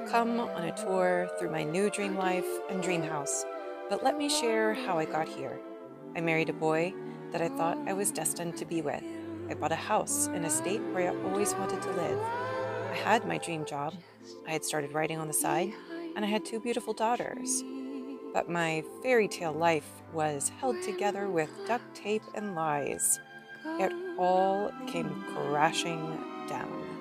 come on a tour through my new dream life and dream house, but let me share how I got here. I married a boy that I thought I was destined to be with. I bought a house in a state where I always wanted to live. I had my dream job. I had started writing on the side, and I had two beautiful daughters. But my fairy tale life was held together with duct tape and lies. It all came crashing down.